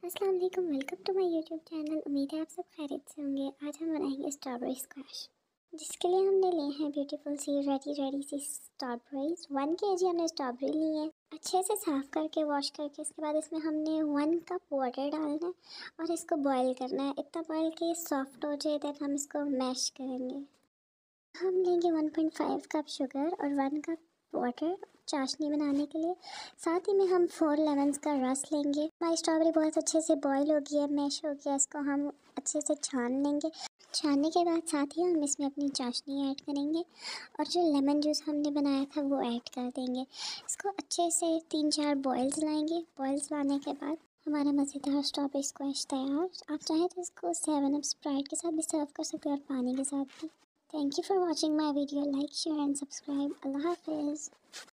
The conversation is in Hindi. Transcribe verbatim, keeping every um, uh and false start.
अस्सलाम वालेकुम, welcome to my YouTube channel. उम्मीद है आप सब खैरियत से होंगे। आज हम बनाएंगे स्ट्रॉबेरी स्क्वैश, जिसके लिए हमने लिए हैं beautiful see ready ready see strawberries. One K G हमने स्ट्रॉबेरी ली है, अच्छे से साफ़ करके वॉश करके इसके बाद इसमें हमने वन कप वाटर डालना है और इसको बॉईल करना है। इतना बॉईल कि ये सॉफ्ट हो जाए, देन हम इसको मैश करेंगे। हम लेंगे one point five cup sugar और वन कप वाटर चाशनी बनाने के लिए। साथ ही में हम फोर लेमन्स का रस लेंगे। हमारी स्ट्रॉबेरी बहुत अच्छे से बॉईल हो गई है, मैश हो गया, इसको हम अच्छे से छान लेंगे। छानने के बाद साथ ही हम इसमें अपनी चाशनी ऐड करेंगे और जो लेमन जूस हमने बनाया था वो ऐड कर देंगे। इसको अच्छे से तीन चार बॉयल्स लाएंगे। बॉयल्स लाने के बाद हमारा मज़ेदार स्ट्रॉबेरी स्क्वैश तैयार। आप चाहें तो इसको सेवन अप स्प्राइट के साथ भी सर्व कर सकते हैं और पानी के साथ भी। Thank you for watching my video. Like, share and subscribe. Allah Hafiz.